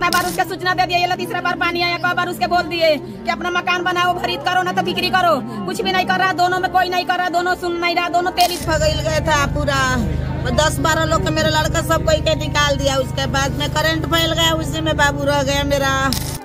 बार उसके सूचना दे दिया, ये तीसरा बार पानी आया, कई बार उसके बोल दिए कि अपना मकान बनाओ, खरीद करो ना तो बिक्री करो, कुछ भी नहीं कर रहा। दोनों में कोई नहीं कर रहा, दोनों सुन नहीं रहा, दोनों तेली फगल गया था पूरा 10-12 लोग का मेरा लड़का सब कोई के निकाल दिया। उसके बाद में करंट फैल गया, उसी में बाबू रह गया मेरा।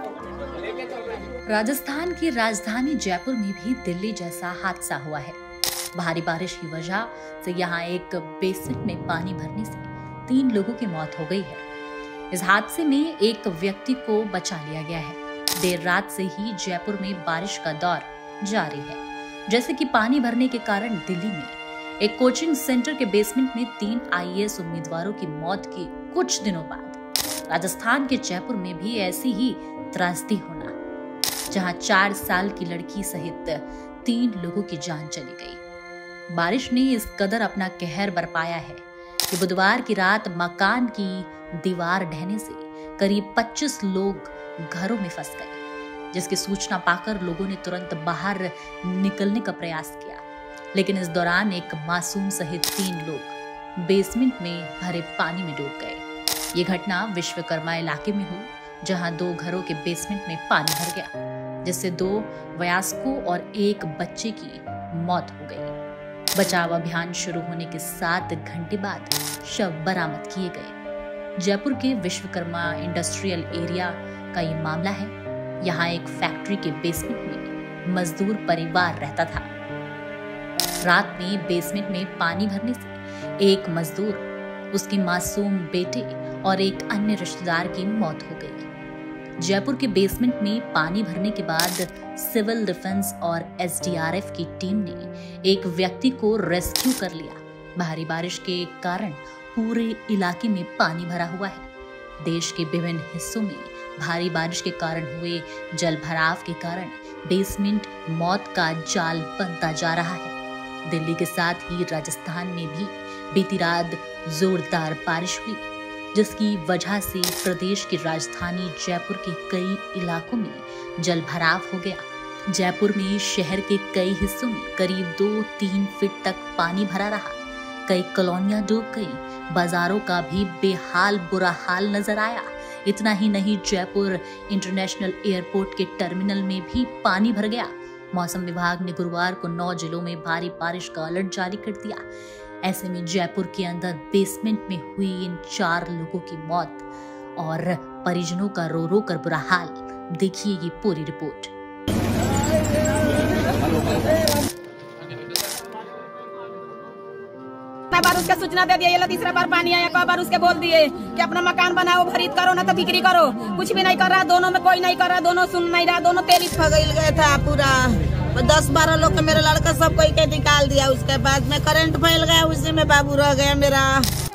राजस्थान की राजधानी जयपुर में भी दिल्ली जैसा हादसा हुआ है। भारी बारिश की वजह से यहाँ एक बेसमेंट में पानी भरने से 3 लोगों की मौत हो गई है। इस हादसे में एक व्यक्ति को बचा लिया गया है। देर रात से ही जयपुर में बारिश का दौर जारी है। जैसे कि पानी भरने के कारण दिल्ली में एक कोचिंग सेंटर के बेसमेंट में 3 IAS उम्मीदवारों की मौत के कुछ दिनों बाद राजस्थान के जयपुर में भी ऐसी ही त्रासदी होना, जहां 4 साल की लड़की सहित 3 लोगों की जान चली गई। बारिश ने इस कदर अपना कहर बरपाया है कि बुधवार की रात मकान की दीवार ढहने से करीब 25 लोग घरों में फंस गए, जिसकी सूचना पाकर लोगों ने तुरंत बाहर निकलने का प्रयास किया। लेकिन इस दौरान एक मासूम सहित 3 लोग बेसमेंट में भरे पानी में डूब गए। ये घटना विश्वकर्मा इलाके में हुई, जहां 2 घरों के बेसमेंट में पानी भर गया, जिससे 2 वयस्कों और 1 बच्चे की मौत हो गई। बचाव अभियान शुरू होने के 7 घंटे बाद शव बरामद किए गए। जयपुर के विश्वकर्मा इंडस्ट्रियल एरिया का ये मामला है। यहाँ एक फैक्ट्री के बेसमेंट में मजदूर परिवार रहता था। रात में बेसमेंट में पानी भरने से एक मजदूर, उसकी मासूम बेटे और एक अन्य रिश्तेदार की मौत हो गई। जयपुर के बेसमेंट में पानी भरने के बाद सिविल डिफेंस और SDRF की टीम ने एक व्यक्ति को रेस्क्यू कर लिया। भारी बारिश के कारण पूरे इलाके में पानी भरा हुआ है। देश के विभिन्न हिस्सों में भारी बारिश के कारण हुए जल भराव के कारण बेसमेंट मौत का जाल बनता जा रहा है। दिल्ली के साथ ही राजस्थान में भी बीती रात जोरदार बारिश हुई, जिसकी वजह से प्रदेश की राजधानी जयपुर के कई इलाकों में जल भराव हो गया। जयपुर में शहर के कई हिस्सों में करीब 2-3 फीट तक पानी भरा रहा। कई कॉलोनियां डूब गई। बाजारों का भी बेहाल बुरा हाल नजर आया। इतना ही नहीं, जयपुर इंटरनेशनल एयरपोर्ट के टर्मिनल में भी पानी भर गया। मौसम विभाग ने गुरुवार को 9 जिलों में भारी बारिश का अलर्ट जारी कर दिया। ऐसे में जयपुर के अंदर बेसमेंट में हुई इन 4 लोगों की मौत और परिजनों का रो रो कर बुरा हाल, देखिए ये पूरी रिपोर्ट। बार उसके सूचना दे दिया, ये तीसरा बार पानी आया, कई बार उसके बोल दिए कि अपना मकान बनाओ, खरीद करो ना तो बिक्री करो, कुछ भी नहीं कर रहा। दोनों में कोई नहीं कर रहा, दोनों सुन नहीं रहा, दोनों तेली फगल गया था पूरा 10-12 लोग का मेरा लड़का सब कोई के निकाल दिया। उसके बाद में करंट फैल गया, उसी में बाबू रह गया मेरा।